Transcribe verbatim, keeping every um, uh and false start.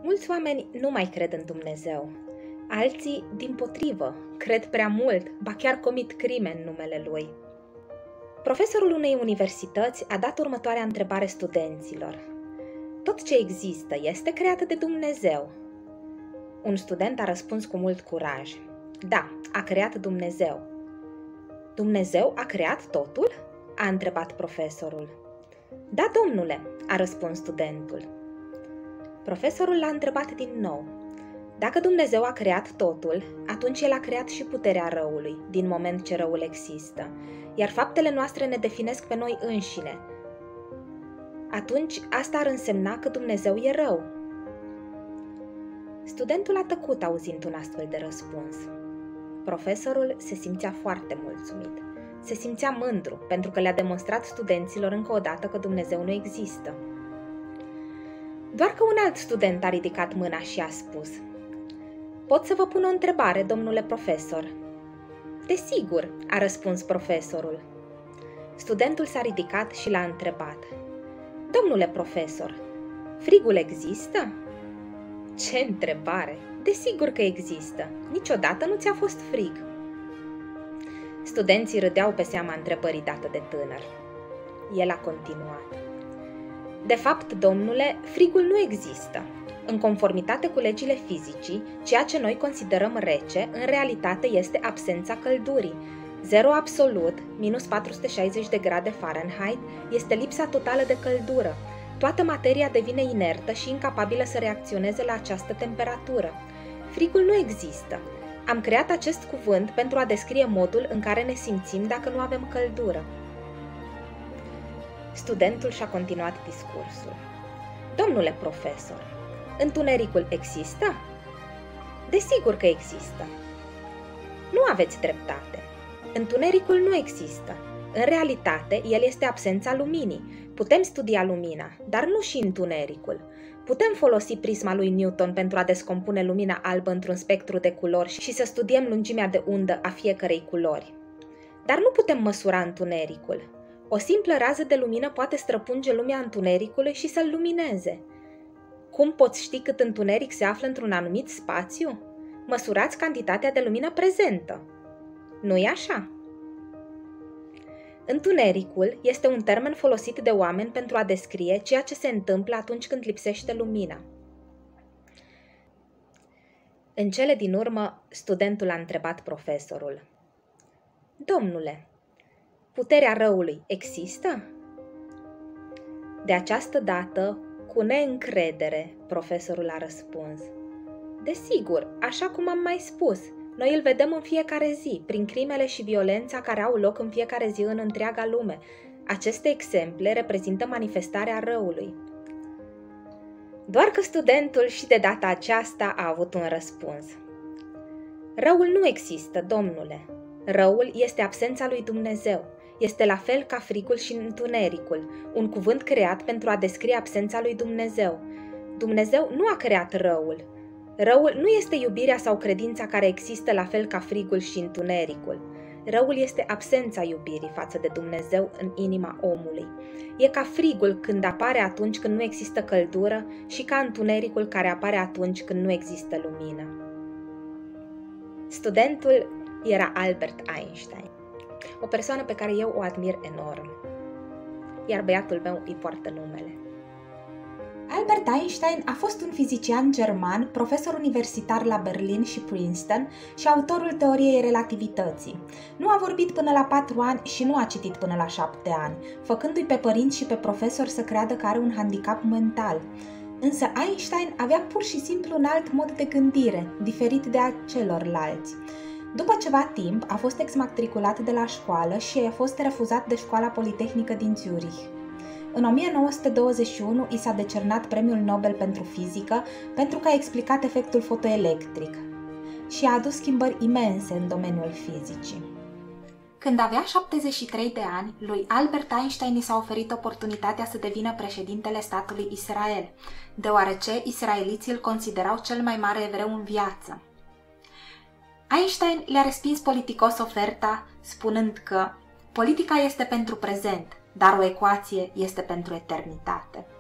Mulți oameni nu mai cred în Dumnezeu. Alții, dimpotrivă, cred prea mult, ba chiar comit crime în numele Lui. Profesorul unei universități a dat următoarea întrebare studenților. Tot ce există este creat de Dumnezeu? Un student a răspuns cu mult curaj. Da, a creat Dumnezeu. Dumnezeu a creat totul? A întrebat profesorul. Da, domnule, a răspuns studentul. Profesorul l-a întrebat din nou. Dacă Dumnezeu a creat totul, atunci El a creat și puterea răului, din moment ce răul există, iar faptele noastre ne definesc pe noi înșine. Atunci asta ar însemna că Dumnezeu e rău. Studentul a tăcut auzind un astfel de răspuns. Profesorul se simțea foarte mulțumit. Se simțea mândru pentru că le-a demonstrat studenților încă o dată că Dumnezeu nu există. Doar că un alt student a ridicat mâna și a spus: Pot să vă pun o întrebare, domnule profesor? Desigur, a răspuns profesorul. Studentul s-a ridicat și l-a întrebat: Domnule profesor, frigul există? Ce întrebare! Desigur că există. Niciodată nu ți-a fost frig. Studenții râdeau pe seama întrebării date de tânăr. El a continuat. De fapt, domnule, frigul nu există. În conformitate cu legile fizicii, ceea ce noi considerăm rece, în realitate este absența căldurii. Zero absolut, minus patru sute șaizeci de grade Fahrenheit, este lipsa totală de căldură. Toată materia devine inertă și incapabilă să reacționeze la această temperatură. Frigul nu există. Am creat acest cuvânt pentru a descrie modul în care ne simțim dacă nu avem căldură. Studentul și-a continuat discursul. Domnule profesor, întunericul există? Desigur că există. Nu aveți dreptate. Întunericul nu există. În realitate, el este absența luminii. Putem studia lumina, dar nu și întunericul. Putem folosi prisma lui Newton pentru a descompune lumina albă într-un spectru de culori și să studiem lungimea de undă a fiecărei culori. Dar nu putem măsura întunericul. O simplă rază de lumină poate străpunge lumea întunericului și să-l lumineze. Cum poți ști cât întuneric se află într-un anumit spațiu? Măsurați cantitatea de lumină prezentă. Nu-i așa? Întunericul este un termen folosit de oameni pentru a descrie ceea ce se întâmplă atunci când lipsește lumina. În cele din urmă, studentul a întrebat profesorul. Domnule, puterea răului există? De această dată, cu neîncredere, profesorul a răspuns. Desigur, așa cum am mai spus, noi îl vedem în fiecare zi, prin crimele și violența care au loc în fiecare zi în întreaga lume. Aceste exemple reprezintă manifestarea răului. Doar că studentul și de data aceasta a avut un răspuns. Răul nu există, domnule. Răul este absența lui Dumnezeu. Este la fel ca frigul și întunericul, un cuvânt creat pentru a descrie absența lui Dumnezeu. Dumnezeu nu a creat răul. Răul nu este iubirea sau credința care există la fel ca frigul și întunericul. Răul este absența iubirii față de Dumnezeu în inima omului. E ca frigul când apare atunci când nu există căldură și ca întunericul care apare atunci când nu există lumină. Studentul era Albert Einstein, o persoană pe care eu o admir enorm, iar băiatul meu îi poartă numele. Albert Einstein a fost un fizician german, profesor universitar la Berlin și Princeton și autorul teoriei relativității. Nu a vorbit până la patru ani și nu a citit până la șapte ani, făcându-i pe părinți și pe profesori să creadă că are un handicap mental. Însă Einstein avea pur și simplu un alt mod de gândire, diferit de a celorlalți. După ceva timp a fost exmatriculat de la școală și a fost refuzat de școala politehnică din Zurich. În o mie nouă sute douăzeci și unu i s-a decernat premiul Nobel pentru fizică pentru că a explicat efectul fotoelectric și a adus schimbări imense în domeniul fizicii. Când avea șaptezeci și trei de ani, lui Albert Einstein i s-a oferit oportunitatea să devină președintele statului Israel, deoarece israeliții îl considerau cel mai mare evreu în viață. Einstein le-a respins politicos oferta, spunând că politica este pentru prezent, dar o ecuație este pentru eternitate.